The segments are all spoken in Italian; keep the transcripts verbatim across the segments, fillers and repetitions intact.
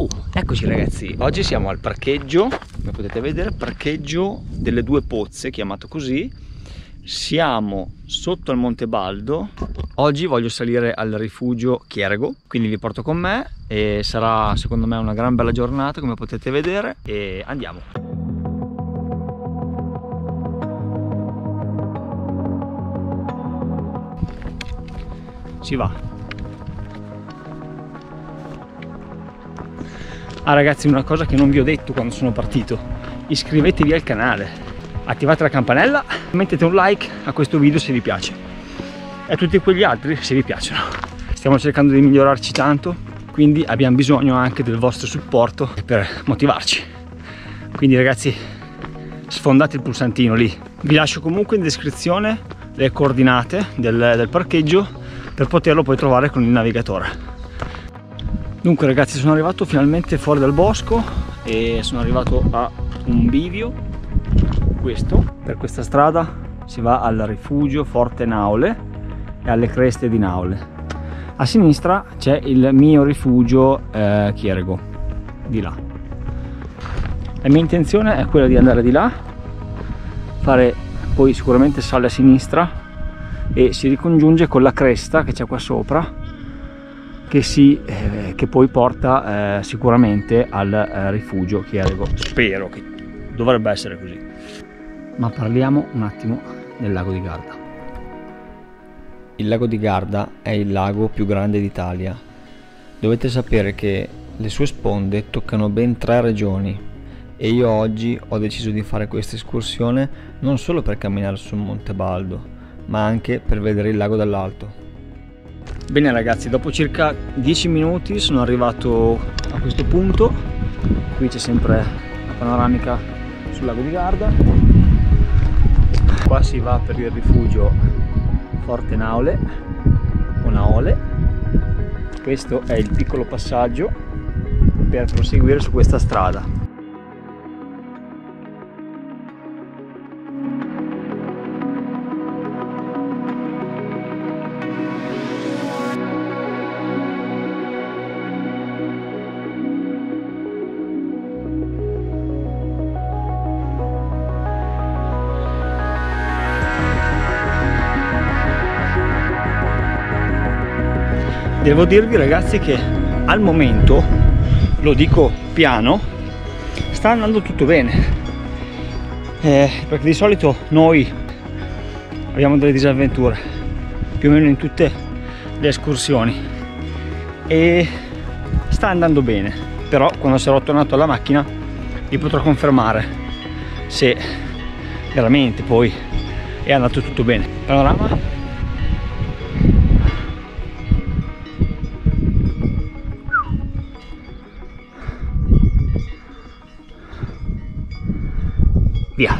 Ciao, eccoci ragazzi, oggi siamo al parcheggio, come potete vedere, parcheggio delle due pozze, chiamato così. Siamo sotto al Monte Baldo. Oggi voglio salire al rifugio Chierego, quindi vi porto con me e sarà secondo me una gran bella giornata, come potete vedere, e andiamo. Si va. Ah ragazzi, una cosa che non vi ho detto quando sono partito: iscrivetevi al canale, attivate la campanella, mettete un like a questo video se vi piace e a tutti quegli altri se vi piacciono. Stiamo cercando di migliorarci tanto, quindi abbiamo bisogno anche del vostro supporto per motivarci. Quindi ragazzi, sfondate il pulsantino lì. Vi lascio comunque in descrizione le coordinate del, del parcheggio per poterlo poi trovare con il navigatore. Dunque ragazzi, sono arrivato finalmente fuori dal bosco e sono arrivato a un bivio. Questo, per questa strada si va al rifugio Forte Naole e alle creste di Naole. A sinistra c'è il mio rifugio eh, Chierego, di là. La mia intenzione è quella di andare di là, fare poi sicuramente sale a sinistra e si ricongiunge con la cresta che c'è qua sopra, che, si, eh, che poi porta eh, sicuramente al eh, rifugio Chierego. Spero che dovrebbe essere così. Ma parliamo un attimo del lago di Garda. Il lago di Garda è il lago più grande d'Italia. Dovete sapere che le sue sponde toccano ben tre regioni e io oggi ho deciso di fare questa escursione non solo per camminare sul Monte Baldo, ma anche per vedere il lago dall'alto. Bene ragazzi, dopo circa dieci minuti sono arrivato a questo punto. Qui c'è sempre la panoramica sul lago di Garda. Qua si va per il rifugio Forte Naole o Naole. Questo è il piccolo passaggio per proseguire su questa strada. Devo dirvi ragazzi che al momento, lo dico piano, sta andando tutto bene, eh, perché di solito noi abbiamo delle disavventure più o meno in tutte le escursioni e sta andando bene. Però quando sarò tornato alla macchina vi potrò confermare se veramente poi è andato tutto bene. Panorama. Via.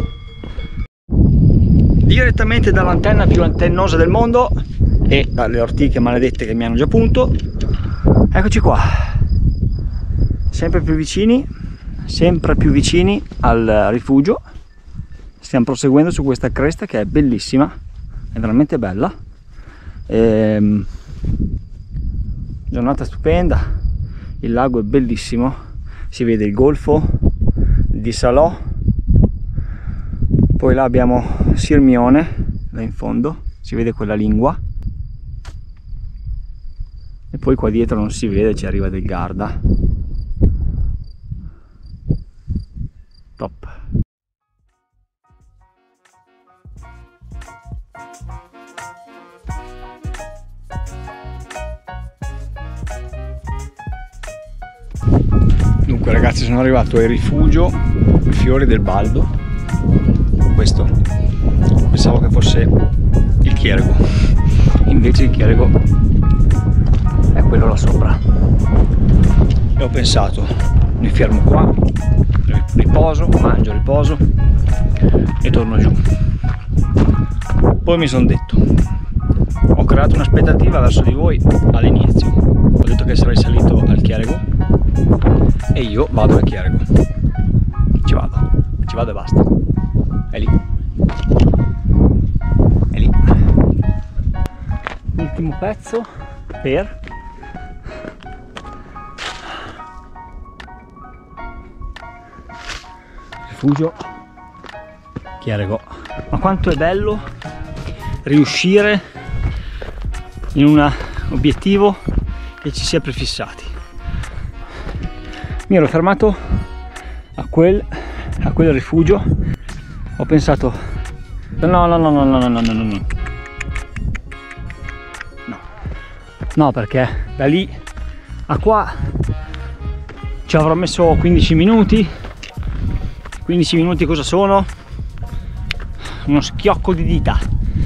Direttamente dall'antenna più antennosa del mondo e dalle ortiche maledette che mi hanno già punto, eccoci qua, sempre più vicini, sempre più vicini al rifugio. Stiamo proseguendo su questa cresta che è bellissima, è veramente bella. Ehm, giornata stupenda, il lago è bellissimo, si vede il golfo di Salò. Poi là abbiamo Sirmione, là in fondo, si vede quella lingua. E poi qua dietro non si vede, ci arriva del Garda. Top. Dunque ragazzi, sono arrivato al rifugio Fiori del Baldo. Questo pensavo che fosse il Chierego, invece il Chierego è quello là sopra. E ho pensato, mi fermo qua, riposo, mangio, riposo e torno giù. Poi mi sono detto, ho creato un'aspettativa verso di voi all'inizio, ho detto che sarei salito al Chierego e io vado al Chierego, ci vado, ci vado e basta. È lì, è lì. Ultimo pezzo per rifugio Chieregò. Ma quanto è bello riuscire in un obiettivo che ci si è prefissati. Mi ero fermato a quel, a quel rifugio, ho pensato no no no no no no no no no no no, perché da lì a qua ci avrò messo quindici minuti. quindici minuti cosa sono? Uno schiocco di dita.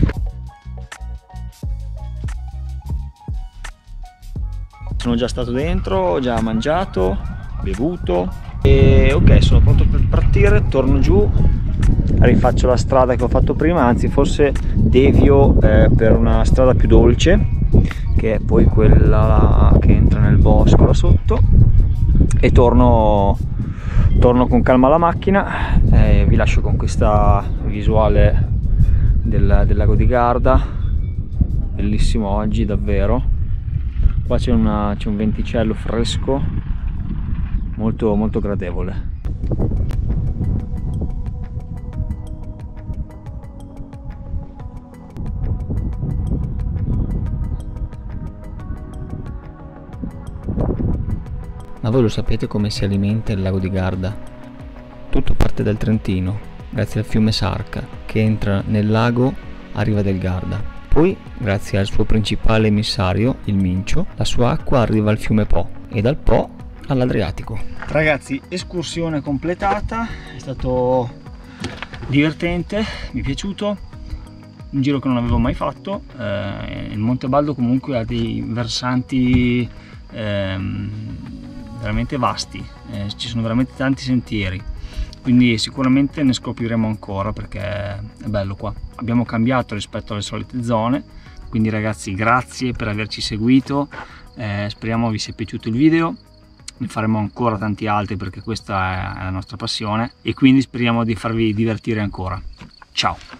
Sono già stato dentro, ho già mangiato, bevuto e ok, sono pronto per partire. Torno giù, rifaccio la strada che ho fatto prima, anzi forse devio eh, per una strada più dolce, che è poi quella che entra nel bosco là sotto, e torno, torno con calma alla macchina e vi lascio con questa visuale del, del lago di Garda. Bellissimo oggi davvero. Qua c'è un venticello fresco, molto molto gradevole. Ma voi lo sapete come si alimenta il lago di Garda? Tutto parte dal Trentino, grazie al fiume Sarca, che entra nel lago a riva del Garda. Poi, grazie al suo principale emissario, il Mincio, la sua acqua arriva al fiume Po e dal Po all'Adriatico. Ragazzi, escursione completata, è stato divertente, mi è piaciuto, un giro che non avevo mai fatto. Eh, il Monte Baldo comunque ha dei versanti ehm, veramente vasti, eh, ci sono veramente tanti sentieri, quindi sicuramente ne scopriremo ancora perché è bello qua. Abbiamo cambiato rispetto alle solite zone, quindi ragazzi grazie per averci seguito, eh, speriamo vi sia piaciuto il video, ne faremo ancora tanti altri perché questa è la nostra passione e quindi speriamo di farvi divertire ancora. Ciao!